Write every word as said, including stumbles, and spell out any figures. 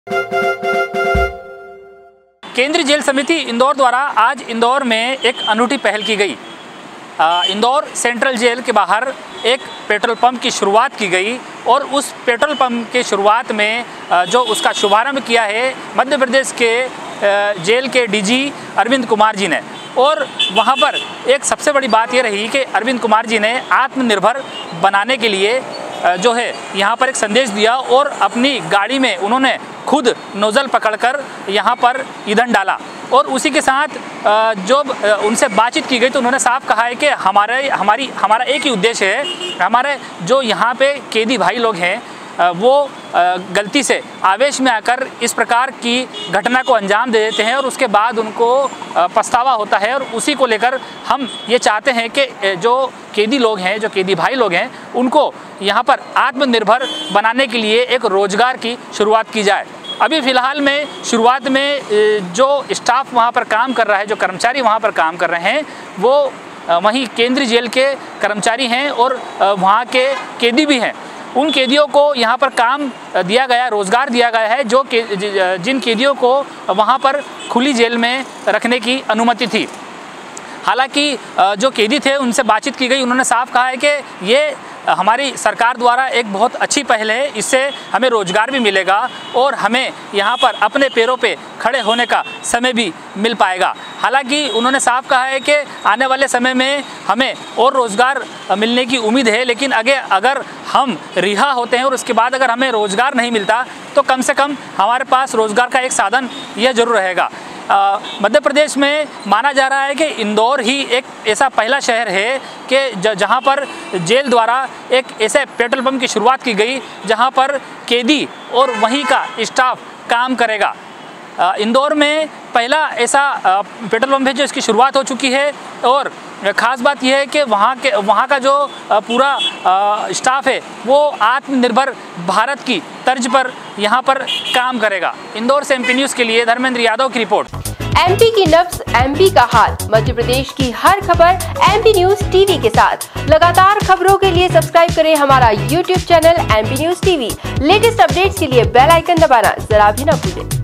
केंद्रीय जेल समिति इंदौर द्वारा आज इंदौर में एक अनूठी पहल की गई। इंदौर सेंट्रल जेल के बाहर एक पेट्रोल पंप की शुरुआत की गई और उस पेट्रोल पंप के शुरुआत में जो उसका शुभारंभ किया है मध्य प्रदेश के जेल के डीजी अरविंद कुमार जी ने। और वहाँ पर एक सबसे बड़ी बात ये रही कि अरविंद कुमार जी ने आत्मनिर्भर बनाने के लिए जो है यहाँ पर एक संदेश दिया और अपनी गाड़ी में उन्होंने खुद नोज़ल पकड़कर यहाँ पर ईंधन डाला। और उसी के साथ जो उनसे बातचीत की गई तो उन्होंने साफ कहा है कि हमारे हमारी हमारा एक ही उद्देश्य है, हमारे जो यहाँ पे कैदी भाई लोग हैं वो गलती से आवेश में आकर इस प्रकार की घटना को अंजाम दे देते हैं और उसके बाद उनको पछतावा होता है। और उसी को लेकर हम ये चाहते हैं कि जो कैदी लोग हैं, जो कैदी भाई लोग हैं, उनको यहाँ पर आत्मनिर्भर बनाने के लिए एक रोज़गार की शुरुआत की जाए। अभी फ़िलहाल में शुरुआत में जो स्टाफ वहाँ पर काम कर रहा है, जो कर्मचारी वहाँ पर काम कर रहे हैं, वो वहीं केंद्रीय जेल के कर्मचारी हैं और वहाँ के कैदी भी हैं। उन कैदियों को यहाँ पर काम दिया गया, रोज़गार दिया गया है, जो जिन कैदियों को वहाँ पर खुली जेल में रखने की अनुमति थी। हालांकि जो कैदी थे उनसे बातचीत की गई, उन्होंने साफ कहा है कि ये हमारी सरकार द्वारा एक बहुत अच्छी पहल है, इससे हमें रोज़गार भी मिलेगा और हमें यहाँ पर अपने पैरों पे खड़े होने का समय भी मिल पाएगा। हालांकि उन्होंने साफ कहा है कि आने वाले समय में हमें और रोज़गार मिलने की उम्मीद है, लेकिन अगर अगर हम रिहा होते हैं और उसके बाद अगर हमें रोज़गार नहीं मिलता तो कम से कम हमारे पास रोज़गार का एक साधन यह जरूर रहेगा। मध्य प्रदेश में माना जा रहा है कि इंदौर ही एक ऐसा पहला शहर है कि जहां पर जेल द्वारा एक ऐसे पेट्रोल पंप की शुरुआत की गई जहां पर कैदी और वहीं का स्टाफ काम करेगा। इंदौर में पहला ऐसा पेट्रोल पंप है जो इसकी शुरुआत हो चुकी है और ख़ास बात यह है कि वहाँ के वहाँ का जो पूरा स्टाफ है वो आत्मनिर्भर भारत की तर्ज पर यहाँ पर काम करेगा। इंदौर से एमपी न्यूज़ के लिए धर्मेंद्र यादव की रिपोर्ट। एमपी की नब्ज, एमपी का हाल, मध्य प्रदेश की हर खबर एमपी न्यूज़ टीवी के साथ। लगातार खबरों के लिए सब्सक्राइब करें हमारा YouTube channel MP news TV. Latest updates के लिए बेल आइकन दबाना जरा भी न भूलें।